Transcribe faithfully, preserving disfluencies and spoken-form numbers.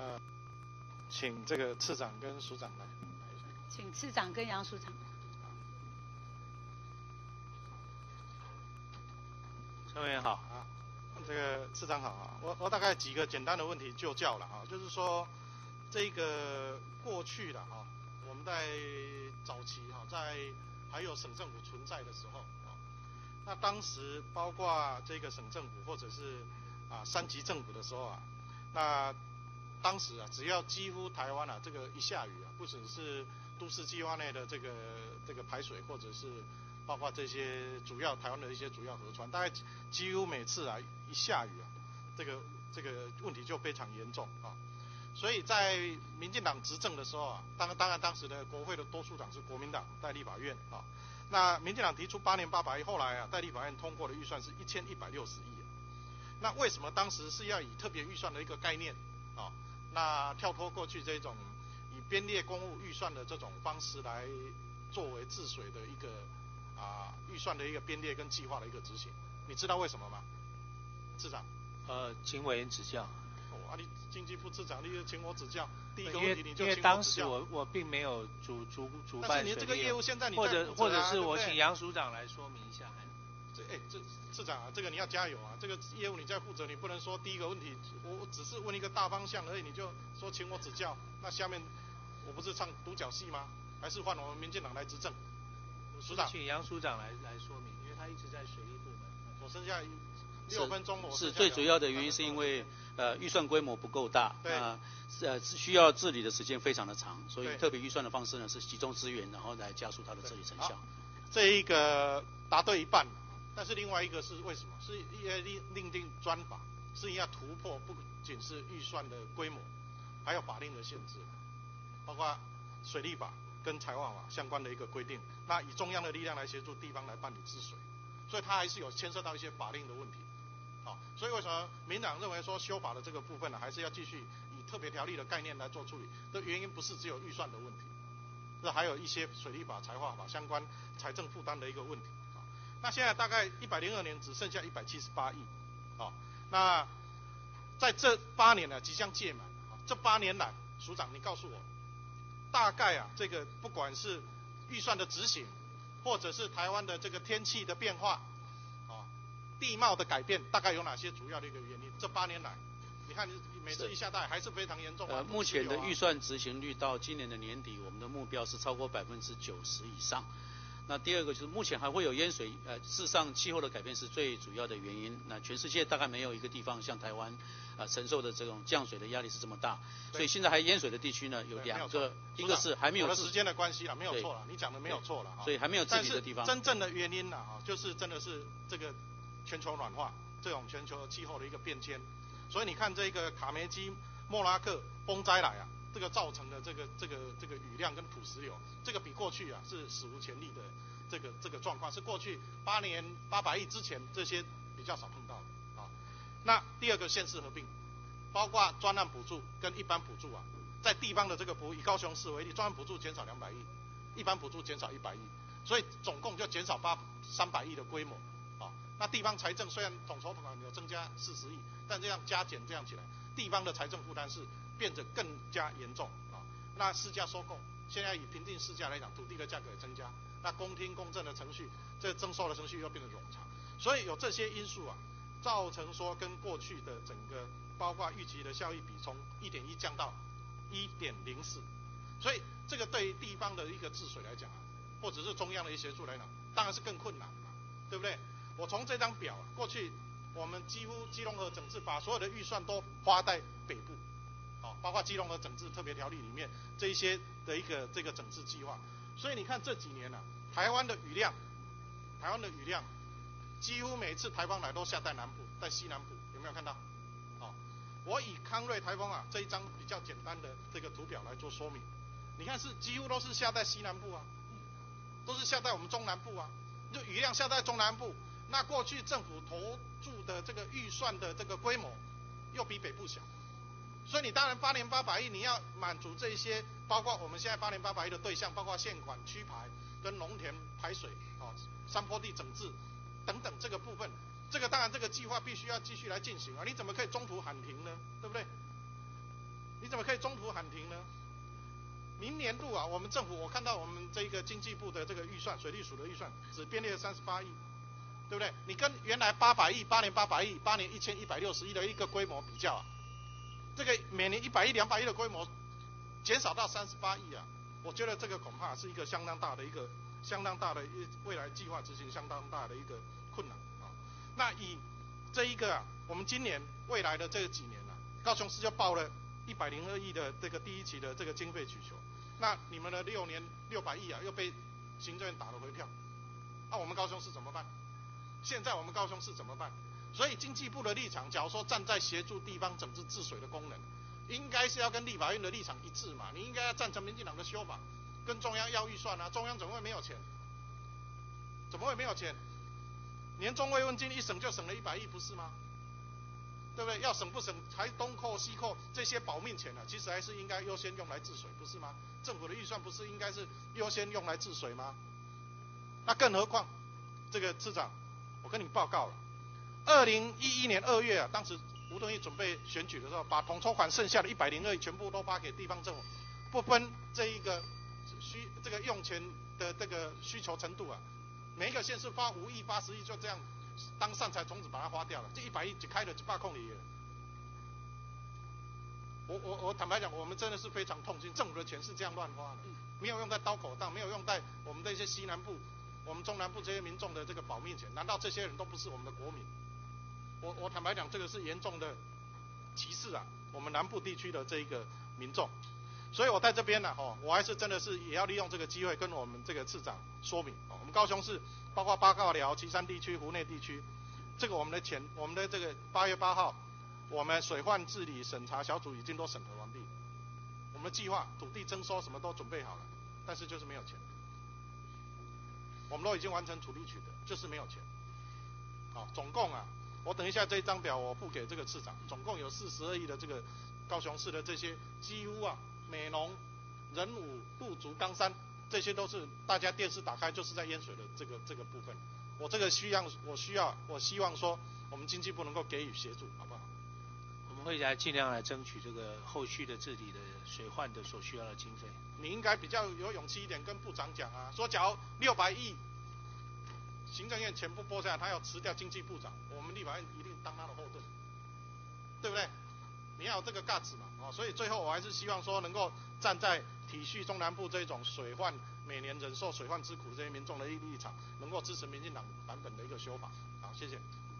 呃，请这个次长跟署长来。 请次长跟杨署长。 陈委员好啊，这个次长好啊，我我大概几个简单的问题就教了啊，就是说这个过去的哈，我们在早期哈，在还有省政府存在的时候啊，那当时包括这个省政府或者是啊三级政府的时候啊，那当时啊，只要几乎台湾啊这个一下雨啊，不只是都市计划内的这个这个排水，或者是包括这些主要台湾的一些主要河川，大概几乎每次啊一下雨啊，这个这个问题就非常严重啊。所以在民进党执政的时候啊，当当然当时的国会的多数党是国民党在立法院啊，那民进党提出八年八百亿，后来啊在立法院通过的预算是一千一百六十亿啊。那为什么当时是要以特别预算的一个概念啊？那跳脱过去这种以编列公务预算的这种方式来作为治水的一个啊预算的一个编列跟计划的一个执行，你知道为什么吗？次长。 呃，请委员指教。 哦，啊，你经济副次长，你就请我指教。第一个因为问题你就请我指教。 因为当时我我并没有主主主办但是你这个业务现在你在或者负责啊或者是我对不对请杨署长来说明一下。 这哎，这次长啊，这个你要加油啊！这个业务你在负责，你不能说第一个问题，我我只是问一个大方向而已，你就说请我指教。那下面我不是唱独角戏吗？还是换我们民进党来执政？署长， 请杨署长来来说明，因为他一直在水利部门。 我剩下六分钟，我是最主要的原因是因为呃预算规模不够大， 对， 那呃需要治理的时间非常的长，所以对特别预算的方式呢是集中资源，然后来加速它的治理成效。 这一个答对一半。但是另外一个是为什么？是要另定专法，是要突破不仅是预算的规模，还有法令的限制，包括水利法跟财务法相关的一个规定。那以中央的力量来协助地方来办理治水，所以它还是有牵涉到一些法令的问题。好，所以为什么民党认为说修法的这个部分呢，还是要继续以特别条例的概念来做处理？的原因不是只有预算的问题，这还有一些水利法、财务法相关财政负担的一个问题。那现在大概一百零二年只剩下一百七十八亿，哦，那在这八年呢即将届满，这八年来，署长你告诉我，大概啊这个不管是预算的执行，或者是台湾的这个天气的变化，哦，地貌的改变，大概有哪些主要的一个原因？这八年来，你看你每次一下大雨还是非常严重啊。 呃，目前的预算执行率到今年的年底，我们的目标是超过百分之九十以上。那第二个就是目前还会有淹水，呃，事实上气候的改变是最主要的原因。那全世界大概没有一个地方像台湾，呃，承受的这种降水的压力是这么大。所以现在还淹水的地区呢，有两个，一个是还没有我的时间的关系啦，没有错啦，你讲的没有错啦。 所以还没有治理的地方。 但是真正的原因呢，哈，就是真的是这个全球暖化，这种全球气候的一个变迁。所以你看这个卡梅基莫拉克风灾来啊。这个造成的这个这个这个雨量跟土石流，这个比过去啊是史无前例的这个这个状况，是过去八年八百亿之前这些比较少碰到的啊。那第二个县市合并，包括专案补助跟一般补助啊，在地方的这个补，以高雄市为例，专案补助减少两百亿，一般补助减少一百亿，所以总共就减少八三百亿的规模啊。那地方财政虽然统筹款有增加四十亿，但这样加减这样起来，地方的财政负担是变得更加严重啊！那市价收购，现在以平定市价来讲，土地的价格也增加，那公听公证的程序，这征收的程序又变得冗长，所以有这些因素啊，造成说跟过去的整个包括预期的效益比从一点一降到一点零四，所以这个对于地方的一个治水来讲啊，或者是中央的一些协助来讲，当然是更困难嘛，对不对？我从这张表啊，过去我们几乎基隆河整治把所有的预算都花在北部。哦，包括基隆河整治特别条例里面这一些的一个这个整治计划，所以你看这几年啊，台湾的雨量，台湾的雨量几乎每次台风来都下在南部，在西南部，有没有看到？哦，我以康瑞台风啊这一张比较简单的这个图表来做说明，你看是几乎都是下在西南部啊，都是下在我们中南部啊，就雨量下在中南部，那过去政府投注的这个预算的这个规模又比北部小。所以你当然八年八百亿，你要满足这些，包括我们现在八年八百亿的对象，包括现管区排跟农田排水，哦，山坡地整治等等这个部分，这个当然这个计划必须要继续来进行啊，你怎么可以中途喊停呢？对不对？ 你怎么可以中途喊停呢？明年度啊，我们政府我看到我们这个经济部的这个预算，水利署的预算只编列了三十八亿，对不对？你跟原来八百亿，八年八百亿，八年一千一百六十亿的一个规模比较啊，这个每年一百亿、两百亿的规模减少到三十八亿啊，我觉得这个恐怕是一个相当大的一个、相当大的一未来计划执行相当大的一个困难啊。那以这一个啊，我们今年未来的这几年啊，高雄市就报了一百零二亿的这个第一期的这个经费需求。那你们的六年六百亿啊，又被行政院打了回票，那、啊、我们高雄市怎么办？现在我们高雄市怎么办？所以经济部的立场，假如说站在协助地方整治治水的功能，应该是要跟立法院的立场一致嘛。你应该要赞成民进党的修法，跟中央要预算啊，中央怎么会没有钱？怎么会没有钱？年终慰问金一省就省了一百亿，不是吗？对不对？要省不省，还东扣西扣，这些保命钱啊，其实还是应该优先用来治水，不是吗？政府的预算不是应该是优先用来治水吗？那更何况，这个市长，我跟你报告了，二零一一年二月啊，当时吴敦义准备选举的时候，把统筹款剩下的一百零二亿全部都发给地方政府，不分这一个需这个用钱的这个需求程度啊，每一个县市发五亿、八十亿，就这样当善财童子把它花掉了，这一百亿只开了几把空里。我我我坦白讲，我们真的是非常痛心，政府的钱是这样乱花的，没有用在刀口上，没有用在我们这些西南部、我们中南部这些民众的这个保命钱，难道这些人都不是我们的国民？我我坦白讲，这个是严重的歧视啊，我们南部地区的这一个民众。所以我在这边呢，哦，我还是真的是也要利用这个机会跟我们这个市长说明，哦，我们高雄市包括八告寮、旗山地区、湖内地区，这个我们的钱，我们的这个八月八号，我们水患治理审查小组已经都审核完毕，我们的计划、土地征收什么都准备好了，但是就是没有钱，我们都已经完成土地取得，就是没有钱。好，总共啊，我等一下这一张表我付给这个市长，总共有四十二亿的这个高雄市的这些基屋啊、美浓、仁武、鹿竹、冈山，这些都是大家电视打开就是在淹水的这个这个部分。我这个需要，我需要，我希望说我们经济部能够给予协助，好不好？ 我们会来尽量来争取这个后续的治理的水患的所需要的经费。 你应该比较有勇气一点，跟部长讲啊，说假如六百亿，行政院全部拨下来，他要辞掉经济部长，我们立法院一定当他的后盾，对不对？你要有这个 guts 嘛，哦，所以最后我还是希望说能够站在体恤中南部这种水患每年忍受水患之苦这些民众的立场，能够支持民进党版本的一个修法。好，谢谢。